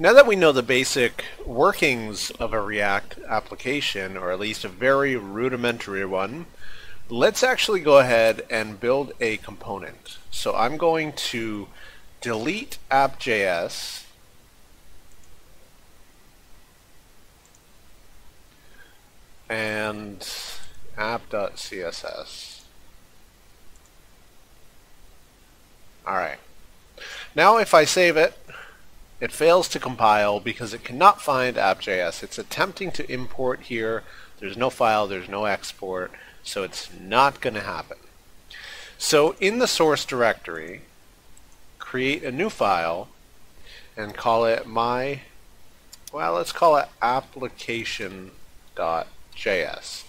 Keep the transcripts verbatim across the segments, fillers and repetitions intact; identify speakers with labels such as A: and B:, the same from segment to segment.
A: Now that we know the basic workings of a React application, or at least a very rudimentary one, let's actually go ahead and build a component. So I'm going to delete app.js and app.css. Alright. Now if I save it, it fails to compile because it cannot find app.js. It's attempting to import here. There's no file, there's no export, so it's not going to happen. So in the source directory, create a new file and call it my, well, let's call it application.js.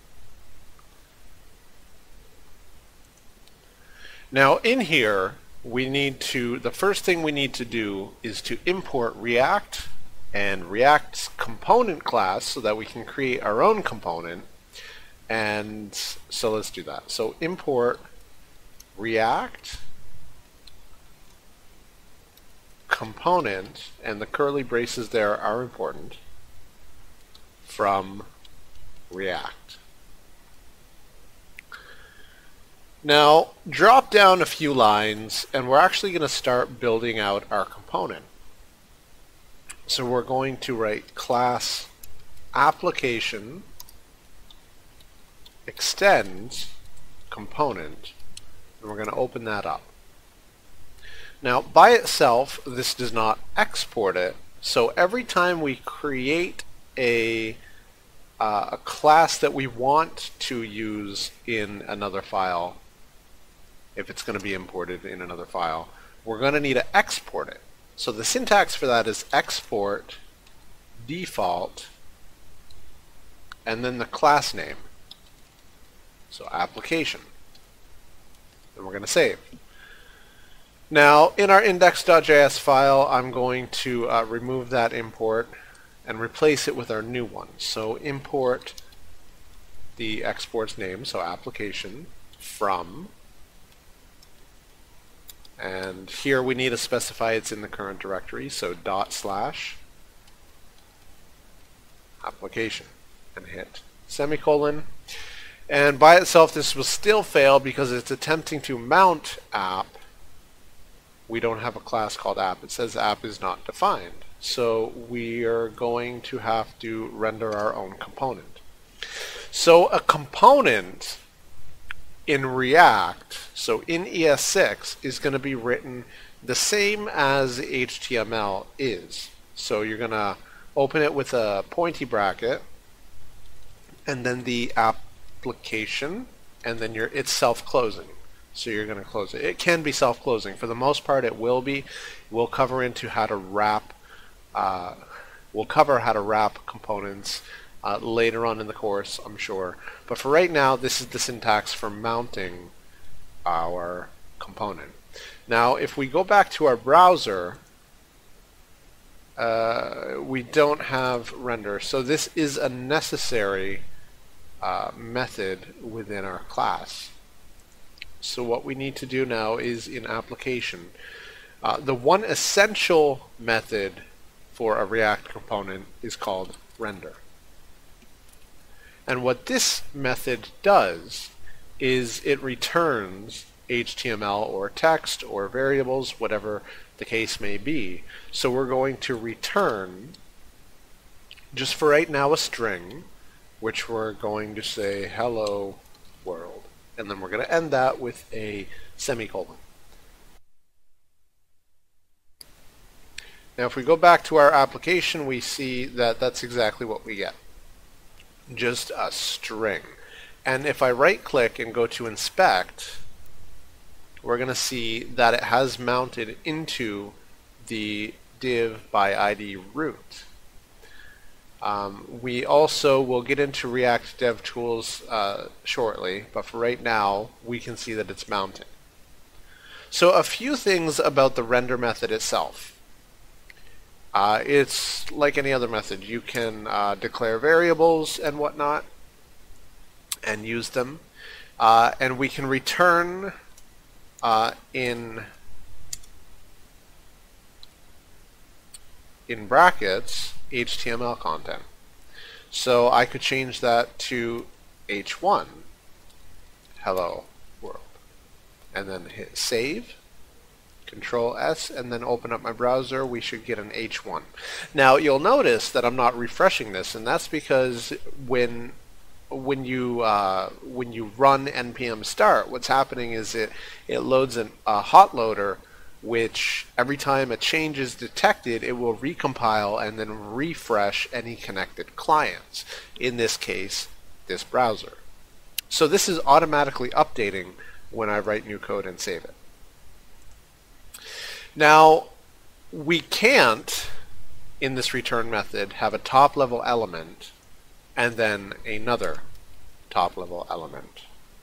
A: Now in here, we need to, the first thing we need to do is to import React and React's component class so that we can create our own component. And so let's do that. So import React component, and the curly braces there are important, from React. Now drop down a few lines and we're actually going to start building out our component. So we're going to write class application extend component, and we're going to open that up. Now by itself this does not export it, so every time we create a, uh, a class that we want to use in another file, if it's going to be imported in another file, we're going to need to export it. So the syntax for that is export default and then the class name. So application. And we're going to save. Now in our index.js file, I'm going to uh, remove that import and replace it with our new one. So import the export's name, so application from, and here we need to specify it's in the current directory, so dot slash application and hit semicolon. And by itself this will still fail because it's attempting to mount app. We don't have a class called app. It says app is not defined. So we are going to have to render our own component. So a component in React, so in E S six, is going to be written the same as H T M L is. So you're going to open it with a pointy bracket and then the application, and then you're, it's self-closing. So you're going to close it. It can be self-closing. For the most part it will be. We'll cover into how to wrap uh, we'll cover how to wrap components Uh, later on in the course, I'm sure. But for right now, this is the syntax for mounting our component. Now, if we go back to our browser, uh, we don't have render. So this is a necessary uh, method within our class. So what we need to do now is in application. Uh, the one essential method for a React component is called render. And what this method does is it returns H T M L or text or variables, whatever the case may be. So we're going to return, just for right now, a string, which we're going to say hello world. And then we're going to end that with a semicolon. Now if we go back to our application, we see that that's exactly what we get. Just a string. And if I right click and go to inspect, we're going to see that it has mounted into the div by I D root. Um, we also will get into React Dev Tools uh, shortly, but for right now we can see that it's mounting. So a few things about the render method itself. Uh, it's like any other method. You can uh, declare variables and whatnot and use them. Uh, and we can return uh, in in brackets, H T M L content. So I could change that to H one, hello world, and then hit save, Control S, and then open up my browser. We should get an H one. Now you'll notice that I'm not refreshing this, and that's because when when you uh, when you run npm start, what's happening is it it loads an, a hot loader, which every time a change is detected, it will recompile and then refresh any connected clients. In this case, this browser. So this is automatically updating when I write new code and save it. Now, we can't, in this return method, have a top-level element and then another top-level element.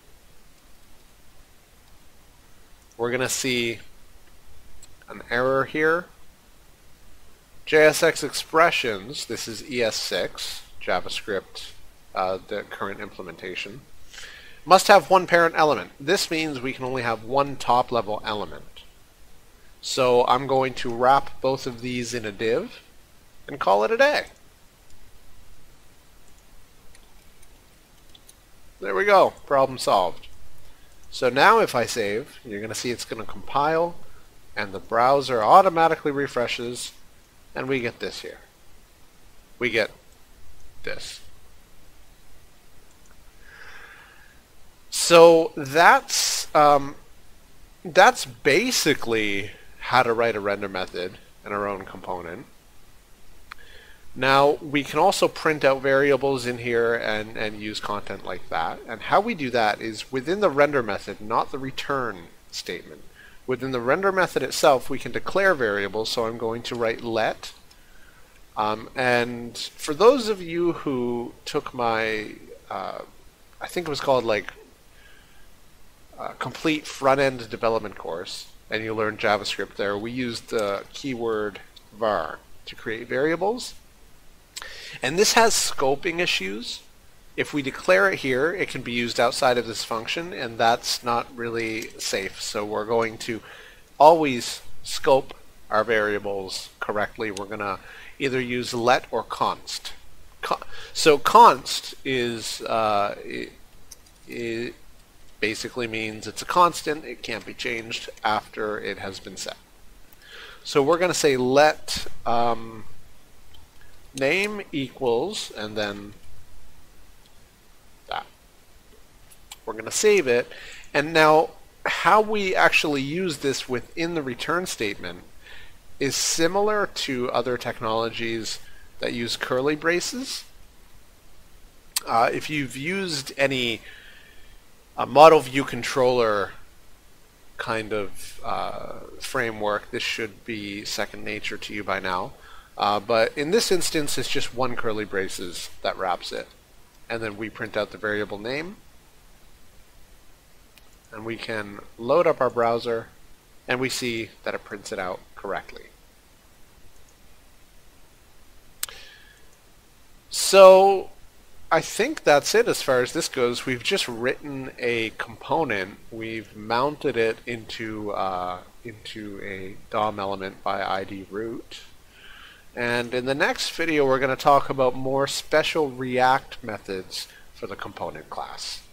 A: We're going to see an error here. J S X expressions, this is E S six, JavaScript, uh, the current implementation, must have one parent element. This means we can only have one top-level element. So I'm going to wrap both of these in a div and call it a day. There we go, problem solved. So now if I save, you're going to see it's going to compile, and the browser automatically refreshes, and we get this here. We get this. So that's um, that's basically how to write a render method in our own component. Now we can also print out variables in here and, and use content like that. And how we do that is within the render method, not the return statement. Within the render method itself, we can declare variables, so I'm going to write let. Um, and for those of you who took my, uh, I think it was called like uh, complete front-end development course, and you learned JavaScript there, we used the keyword var to create variables. And this has scoping issues. If we declare it here, it can be used outside of this function, and that's not really safe. So we're going to always scope our variables correctly. We're going to either use let or const. Con so const is uh, it, it basically means it's a constant. It can't be changed after it has been set. So we're going to say let um, name equals, and then that. We're going to save it. And now how we actually use this within the return statement is similar to other technologies that use curly braces. Uh, if you've used any uh, model view controller kind of uh, framework, this should be second nature to you by now. Uh, but in this instance, it's just one curly braces that wraps it. And then we print out the variable name. And we can load up our browser, and we see that it prints it out correctly. So I think that's it as far as this goes. We've just written a component. We've mounted it into, uh, into a D O M element by I D root. And in the next video, we're going to talk about more special React methods for the component class.